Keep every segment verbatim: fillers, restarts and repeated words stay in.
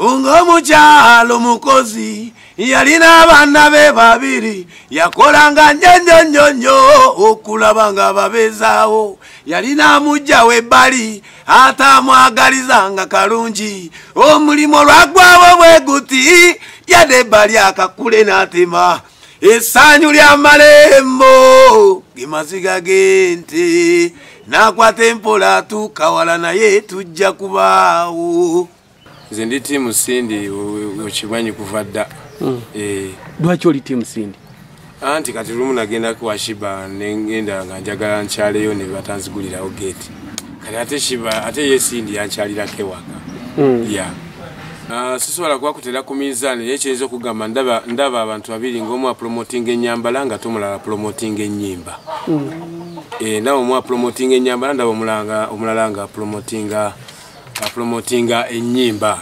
Ungo mukyalo mukozi yalina abaana be babiri yakolanga nnyo nnyo nnyo okulaba nga babezaawo yalina amujja webbali atamwagalizanga kalungi omulimo lwagwawo bwe guti yadde ebbali akakule n'atema essanyu lya malembo gemaziga gente n'akwata empola atuuka wala naye tujja kubaawo. Nze ndi tiimu Sindi okimanyi kuva dda. Eh, lwaki oli tiimu Sindi? Anti kati lumu nagenda ku Shiba nengenda nga njagala nkyaleyo ne batanzigulirawo gate. Kati ate Shiba ate ye Sindi yankyalirako ewaka. Mm. Yeah. Uh, sisobola kwakutera ku mizaani yekyinza okugamba ndaba ndaba abantu babiri ng'omu apromoting ennyambala nga tomulala promoting ennyimba. Mm. Eh, nawo mu promoting ennyambala ndaba omulanga omulala nga promotinga promotinga ennyimba.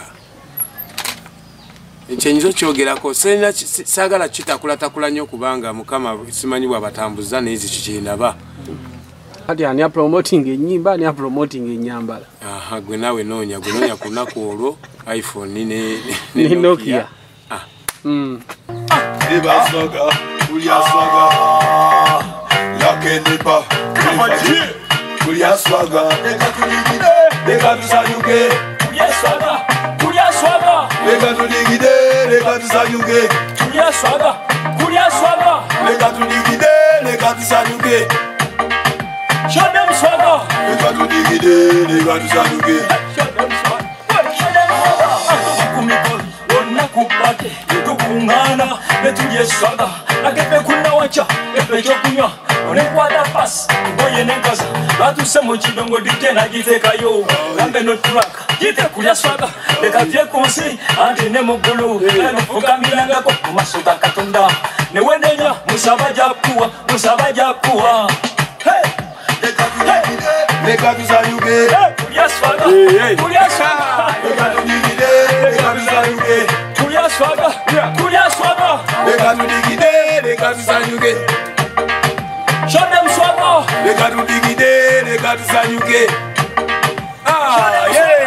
Ekyenyizo kyogerako sena sagala kitakula takula nnyo kubanga mukama simanyi bwabatambuza n'ezi kikirindaba. Ati ani promoting ennyimba ani promoting ennyambala. Aha, gwe nawe noonya gwe noonya ku lunaku olwo iPhone ne ne Nokia. Ah. Mm. Eba swaga, kulia swaga, yakende pa, kulia swaga, deka tusanyuke, kulia swaga, kulia swaga, deka tudigide, deka tusanyuke, kulia swaga, kulia swaga, deka tudigide, deka tusanyuke. Show them swagger. Deka tudigide, deka tusanyuke. Show them swagger. Show them swagger. Kumikoli, ona kupate, tukungana, betulye swagger. Akepe kuna wacha, epe chokunywa, one kwada pass, boye nengaza. Batu semo chidongo dite na jite kayo. Lambe no track, jite kulia swagger. Deka vie konsi, ante nemo bulu. Nufuka milanga ko, masuka katonda. Newendenya, musabaja kuwa, musabaja kuwa. Hey! Deka tusanyuke, kulia swaga, kulia swaga, deka tudigide, deka tusanyuke, kulia swaga, kulia swaga, deka tudigide, deka tusanyuke. show them swaga, Deka tudigide, deka tusanyuke. Ah, yeah.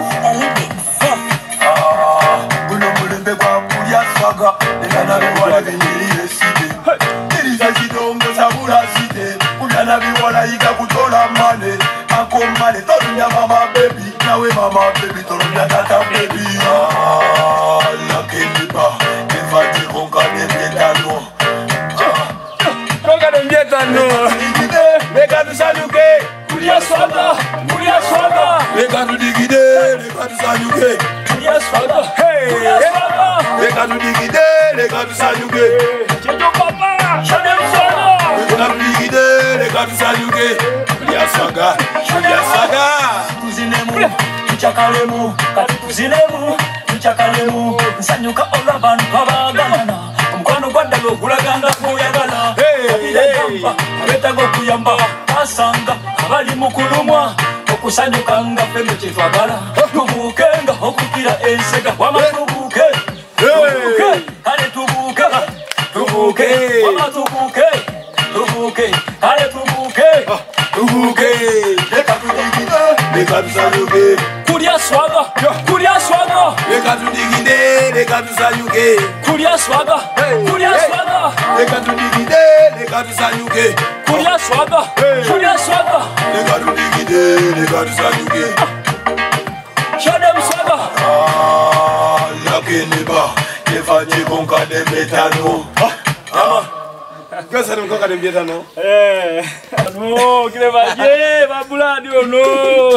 Buno mulembe kwa kulia swaga, deka na biwala binyiri eside. Iriza kidongo sabura side, kulia biwala ika kutola mane. Ako mane, torunya mama baby, nawe mama baby, torunya tata baby. Ah, lakini ba, kefati konka dembietano. Konka dembietano. Deka tusanyuke, kulia swaga, kulia swaga, deka tudigide, deka tusanyuke. kulia swaga, Hey, kulia swaga, deka tudigide, deka tusanyuke. chejo papa, show them swaga, Deka tudigide, deka tusanyuke. Kulia swaga, kulia swaga. tuzinemu, tuchakalemu, kati tuzinemu, tuchakalemu, nsanyuka olabantu abagalana, omukwano gwaddala ogulaganga kuyagala. Abiragamba, abetaga okuyamba, basanga abali mu kulumwa, okusanyukanga ffembe kye twagala. Tubuukenga okukira ensega, wama tubuuke, tubuuke, kale tubuuke, tubuuke, wama tubuuke, tubuuke, kale tubuuke, Tubuke, deka tudigide, deka tusanyuke. kulia swaga, kulia swaga, Deka tudigide, deka tusanyuke. kulia swaga, kulia swaga, Deka tudigide, deka tusanyuke. kulia swaga, kulia swaga, Deka tudigide, deka tusanyuke. show them swaga. Ah, lakini ba, kefati konka dembietano. Ah, kesa konka dembietano. Eh, no, kile baje, babuladi ono.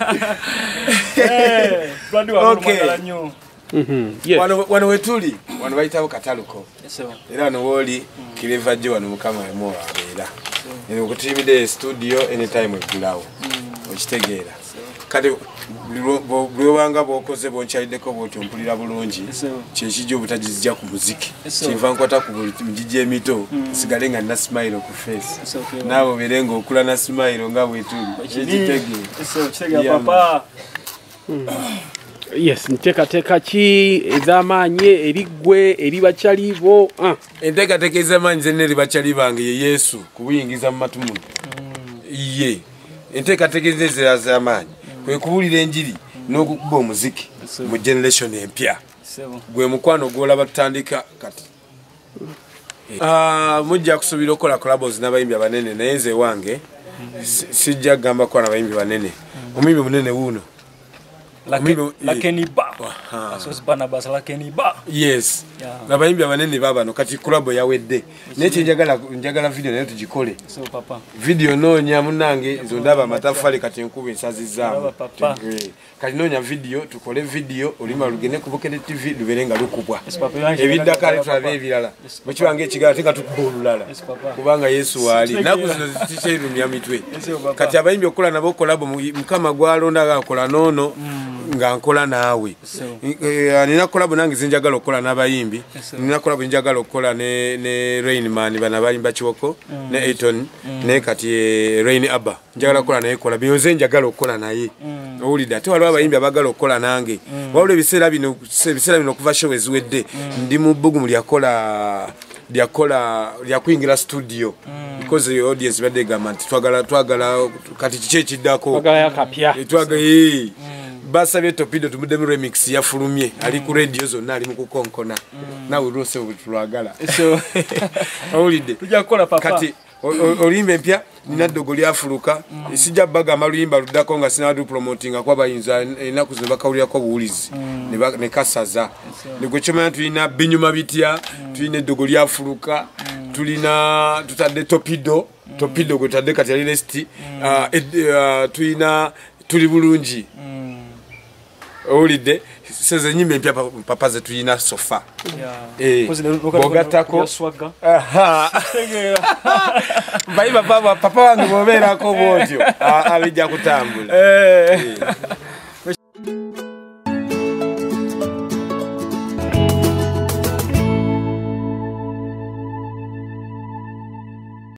Eh, bladi wa Okay. nyo. Mhm. Yes. Wano wano wetuli wano bayitawo kataluko. Esewa. Era wano woli Kileva je wano mukama emo abeera. Eno okutimide studio anytime egulawo. Okitegeera. Kati bwewanga bwokoze bonkyaliddeko bwotyo mpulira bulungi kyekijja obutagizija ku muziki kyenva nkwata ku mugigi emito sigale nga nna smile ku face naawe obeere ng'okula na smile nga bwetuli ekitegeera papa. Yes, nteekateeka ki ez'amaanyi eriggwe eri bakyalibo? Ah. enteekateeka ez'amaanyi zenna eri bakyali bange ye Yesu kubuyingiza mu matu muno ye enteekateeka ez'amaanyi kwe kubuulira enjiri n'okukuba omuziki mu generation empya Sebo. gwe mukwano gwolaba tutandika kati ah mujja kusubira okola collabs n'abayimbi abanene naye nze wange sijja gamba kwa n'abayimbi banene omuyimbi munene wuno Lakini ba. Asos Barnabas lakini ba. Yes. Yeah. N'abayimbi abanene baba no kati collab yawedde. N'ekyo njagala njagala video nayo tugikole. So papa. Video noonya munange nzo ndaba amatafali kati enkuba ensazizaamu. Kati noonya video tukole video olima lugende ku Bukene T V luberenga lukubwa. Ebiddakale tulabe ebirala. Mukiwange ekigala tenga tukubululala. Kubanga Yesu wali. Naku zino zitikyerumya mitwe. Kati abayimbi okola nabo collab mukama gwalonda gakola nono. Nga nkola naawe nina collab nange zinjagala okola n'abayimbi nina collab njagala okola ne ne Rainman bana bayimba Kiwoko ne Eton ne kati Rain Abba njagala okola naye kola byoze njagala okola naye owulidde ate waliwo abayimbi abagala okola nange wabula ebiseera bino ebiseera bino okuva show eziwedde ndi mu bbugumu lyakola lyakola lyakwingira studio because the audience badde gamba nti twagala twagala kati kiki ekiddako twagala yakapya twagala basabye Topido tumudde mu remix ya fulumye ali ku radio zonna ali mu kukonkona nawe rose obutulagala so awulidde tujja kukola papa kati olimbe mpya nina dogo lyafuluka sijja baga amaluyimba luddako nga sinadu promoting kwa bayinza enaku zino bakawulirako obuwulizi ne kasaza nigwe kyomanya tulina binyuma bitya tulina dogo lyafuluka tulina tutadde Topido Topido gwe tutadde kati ali resti tulina tuli bulungi Olide seze nyimbe mpya papa ze tuyina sofa eh bogatako aha bayi papa papa wange bobera ko botyo abijja kutambula eh